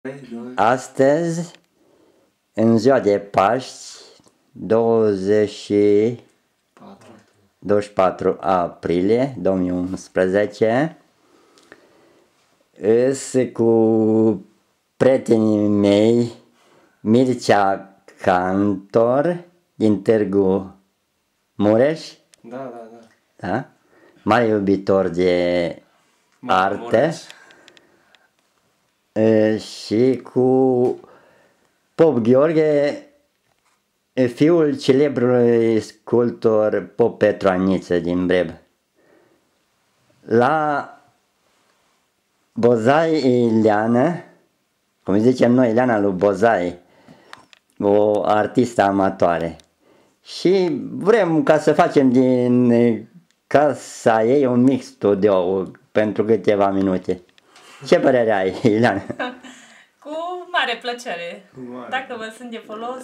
Astăzi, în ziua de Paști, 24 aprilie 2011, îs cu prietenii mei Mircea Cantor din Târgu Mureș, da? Mare iubitor de artă, și cu Pop Gheorghe, fiul celebrului sculptor Pop Petru Aniță din Breb. La Bozai Ileana, cum zicem noi, Ileana lui Bozai, o artistă amatoare. Și vrem ca să facem din casa ei un mic studio pentru câteva minute. Ce părere ai, Ileana? Cu mare plăcere. Dacă vă sunt de folos.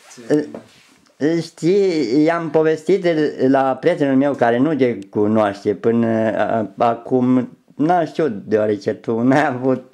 Știi, i-am povestit la prietenul meu care nu te cunoaște până acum, n-a știut, deoarece tu n-ai avut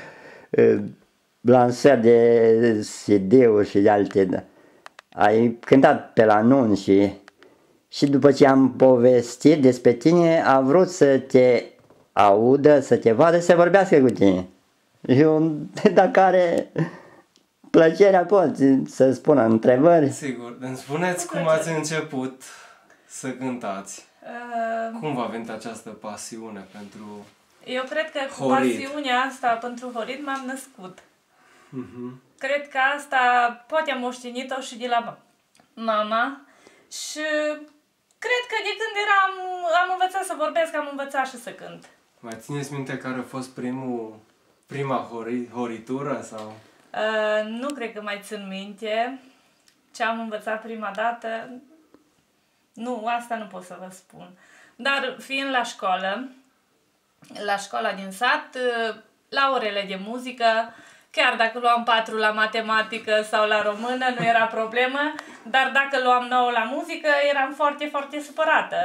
lansări de CD-uri și de alte. Ai cântat pe la anunț și după ce am povestit despre tine, a vrut să te audă, să te vadă, să vorbească cu tine. Eu, dacă are plăcerea, pot să spună întrebări. Sigur. Îmi spuneți cum ați început să cântați? Cum v-a venit această pasiune pentru Eu cred că cu Horid? pasiunea asta pentru Horid m-am născut. Cred că asta poate am moștenit-o și de la mama și cred că de când am învățat să vorbesc, am învățat și să cânt. Mai țineți minte care a fost prima horitură sau? Nu cred că mai țin minte ce am învățat prima dată. Nu, asta nu pot să vă spun. Dar fiind la școala din sat, la orele de muzică, chiar dacă luam 4 la matematică sau la română, nu era problemă, dar dacă luam 9 la muzică, eram foarte, foarte supărată.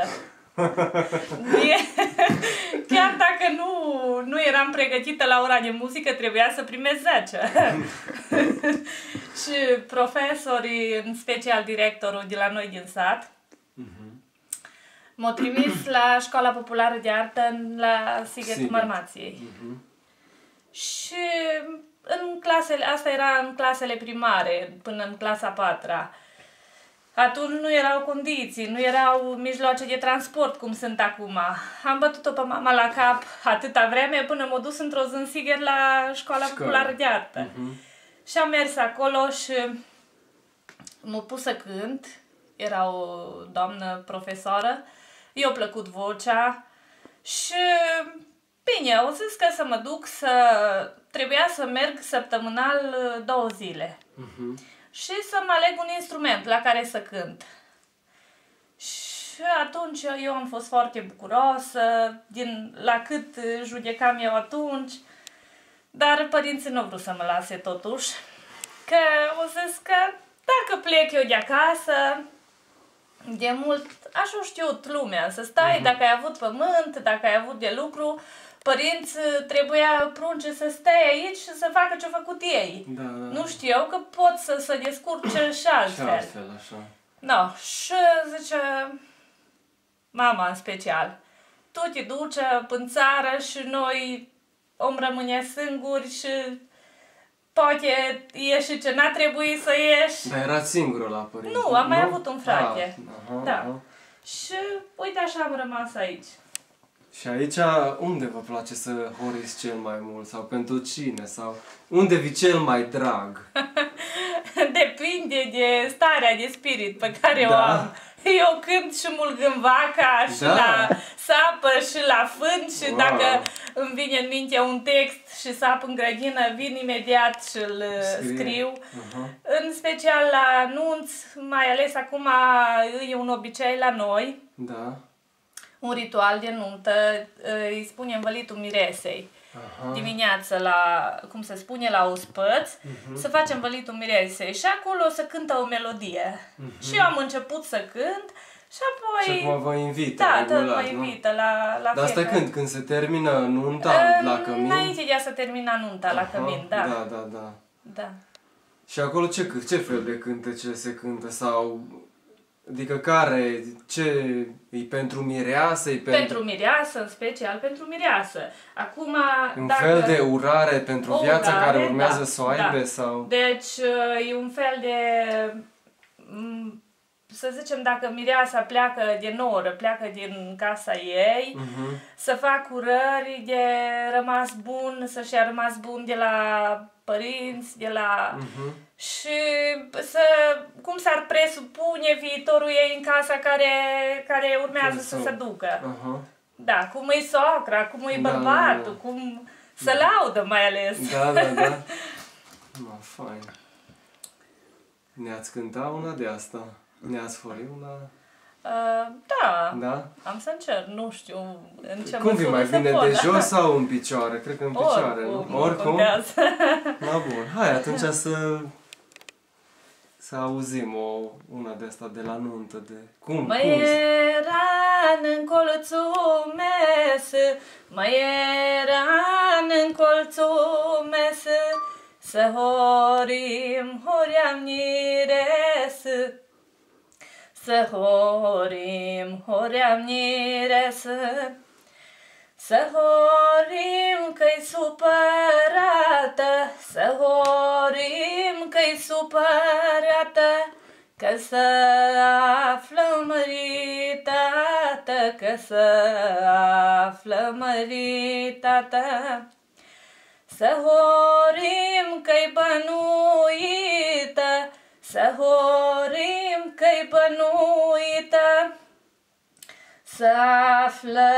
Chiar dacă nu eram pregătită la ora de muzică, trebuia să primesc 10. Și profesorii, în special directorul de la noi din sat, m-au trimis la Școala Populară de Artă la Sighetul Marmației. Și în clasele, asta era în clasele primare, până în clasa 4-a. Atunci nu erau condiții, nu erau mijloace de transport cum sunt acum. Am bătut-o pe mama la cap atâta vreme până m-a dus într-o zi în Sighet la Școala Populară de Artă. Și am mers acolo și m-a pus să cânt. Era o doamnă profesoară. I-a plăcut vocea și bine, au zis că să mă duc trebuia să merg săptămânal 2 zile. Și să-mi aleg un instrument la care să cânt. Și atunci eu am fost foarte bucuroasă, la cât judecam eu atunci, dar părinții nu au vrut să mă lase totuși, că au zis că dacă plec eu de acasă, de mult așa o știut lumea, să stai, dacă ai avut pământ, dacă ai avut de lucru, părinți trebuia prunce să stai aici și să facă ce-au făcut ei. Nu știau că pot să se descurce și altfel. Și altfel, așa. No, și zice mama în special, tu te duci în țară și noi om rămâne singuri și poate ieși ce n-a trebuit să ieși. Dar erați singură la părinți? Nu, am mai avut un frate. Da. Și uite așa am rămas aici. Și aici, unde vă place să horiți cel mai mult? Sau pentru cine? Sau unde vi cel mai drag? Depinde de starea de spirit pe care o am. Eu cânt și mulg în vaca, și la sapă, și la fân, și dacă îmi vine în minte un text și sap în grădină, vin imediat și îl scriu. În special la anunț, mai ales acum e un obicei la noi. Un ritual de nuntă, îi spunem vălitul miresei. Dimineața cum se spune, la ospăț, să facem vălitul miresei și acolo să cântă o melodie. Și eu am început să cânt Și apoi... Și acum vă invită da, regulat, mă invită la Dar asta fiecare. când se termină nunta la cămin? Înainte de a se termina nunta la cămin, da. Da. Și acolo ce fel de cântece se cântă? Sau, adică ce e pentru mireasă? Pentru mireasă, în special pentru mireasă. Acum, un fel de urare pentru viața care urmează să o aibă? Da. Sau? Deci e un fel de... Să zicem, dacă mireasa pleacă de noră, pleacă din casa ei, să fac urări de rămas bun, să-și ia rămas bun de la părinți, de la... Și cum s-ar presupune viitorul ei în casa care urmează să se ducă. Da, cum e socra, cum e bărbatul, cum să laudă mai ales. Da. Fain. Ne-ați cântat una de asta? Ne-ați făcut una? Da. Am să încerc, nu știu în ce cum vi mai vine, de jos sau în picioare? Cred că în picioare, Oricum? Bun, hai atunci să auzim una de asta de la nuntă. Mă eran în colțul mes, mă eran în colțul mes, să hoream nires. Să hoream nires, să horim că-i supărată, să horim că-i supărată, că să află măritată, că să află măritată. Să horim că-i bănuită, să horim că-i bănuită, să află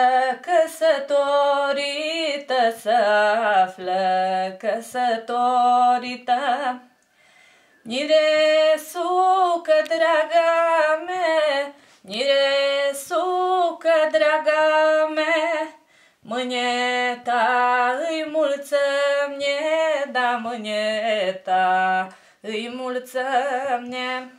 căsătorită, să află căsătorită. Niresucă, draga mea, niresucă, draga mea, mâineta îi mulțămne, da, mâineta îi mulțămne.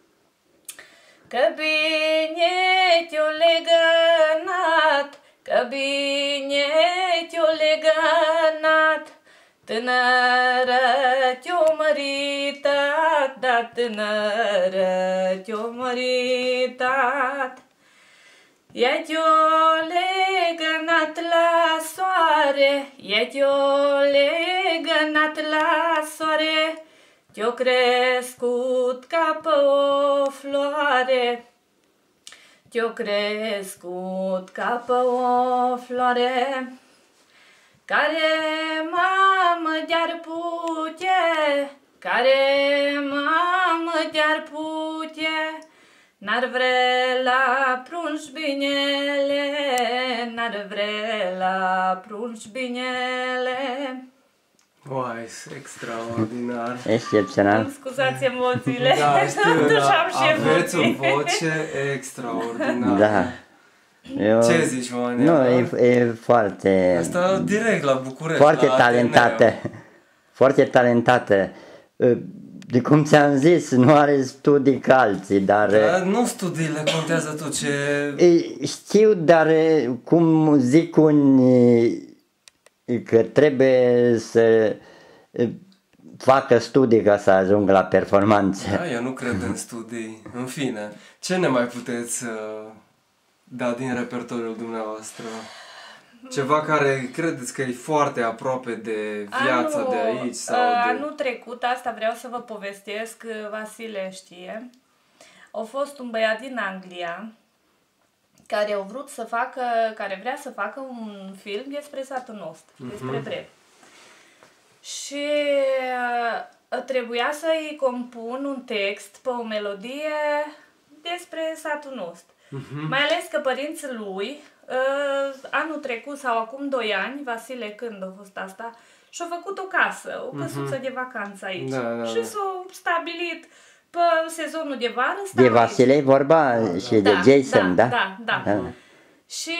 Că bine te-o legănat, că bine te-o legănat, tânără te-o măritat, da, tânără te-o măritat. Ea te-o legănat la soare, ea te-o legănat la soare, te-o crescut ca pe o floare, te-o crescut ca pe o floare. Care mamă de-ar putea, care mamă de-ar putea, n-ar vrea la prunci binele, n-ar vrea la prunci binele. Uai, extraordinar. Excepțional. Îmi scuzați emoțiile. Da, știu, dar aveți o voce extraordinară. Da. Ce zici, Vania? Nu, e foarte... Asta direct la București, foarte la talentată. Ateneu. Foarte talentată. De cum ți-am zis, nu are studii ca alții, dar... Nu studiile contează tot ce... Știu, dar cum zic unii că trebuie să facă studii ca să ajungă la performanțe. Da, eu nu cred în studii. În fine, ce ne mai puteți da din repertoriul dumneavoastră? Ceva care credeți că e foarte aproape de viața de aici? Sau Anul trecut, asta vreau să vă povestesc, Vasile știe. A fost un băiat din Anglia care care vrea să facă un film despre satul nostru, despre Brel. Și trebuia să-i compun un text pe o melodie despre satul nostru. Mai ales că părinții lui, anul trecut sau acum 2 ani, Vasile, când a fost asta, și-a făcut o casă, o căsuță de vacanță aici. Și s-au stabilit pe sezonul de vară. De Vasile e vorba și de Jason, da? Da. Și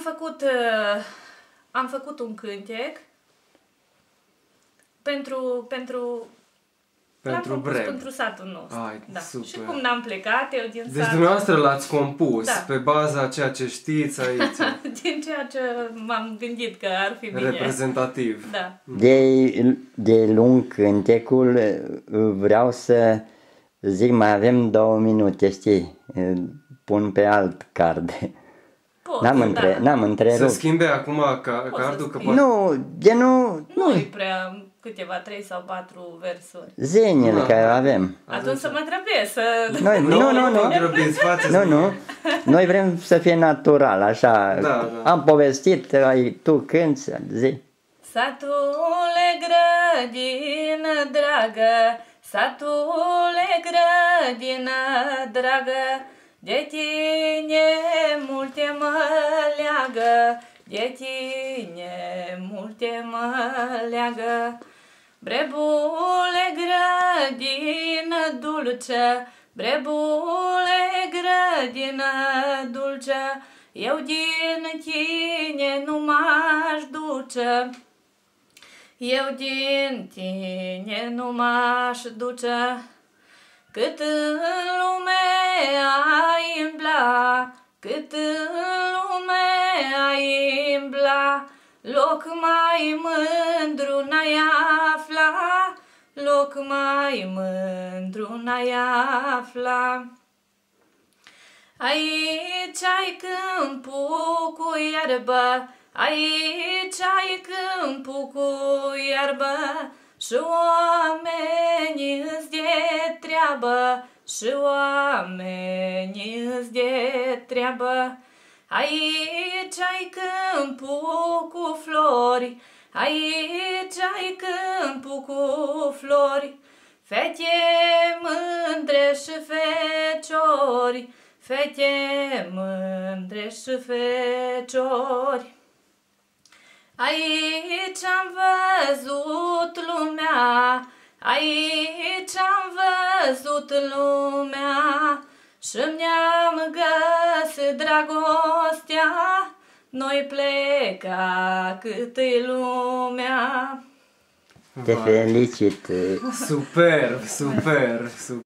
am făcut un cântec pentru Pentru Breb. Pentru satul nostru. Ai, da. super. Și cum n-am plecat eu din Deci sat... dumneavoastră l-ați compus Da. pe baza a ceea ce știți aici. din ceea ce m-am gândit că ar fi bine. Reprezentativ. Da. De lung cântecul, vreau să zic, mai avem 2 minute, știi? Pun pe alt card. Pot, N-am Se întrerupt. schimbe acum cardul? Că Nu e prea câteva 3 sau 4 versuri. Zenile care avem. Atunci să mă grăbesc să... Nu. grăbiți, faceți. Nu. Noi vrem să fie natural, așa. Da. Am povestit, tu cânti, zi. Satule grădină dragă, satule grădină dragă, de tine multe mă leagă, de tine multe mă leagă. Brebule grădină dulce, brebule grădină dulce, eu din tine nu m-aș duce, eu din tine nu m-aș duce. Cât în lume ai îmbla, cât în lume ai îmbla, loc mai mândru n-ai afla, loc mai mândru n-ai afla. Aici ai câmpul cu iarbă, aici ai câmpul cu iarbă, și oamenii îți de treabă, și oamenii îți de treabă. Aici ai câmpul cu flori, aici ai câmpul cu flori, fete mândre și feciori, fete mândre și feciori. Aici am văzut lumea, aici am văzut lumea, și mi-am găsit dragostea, noi pleca cât-i lumea. Te felicit. Super.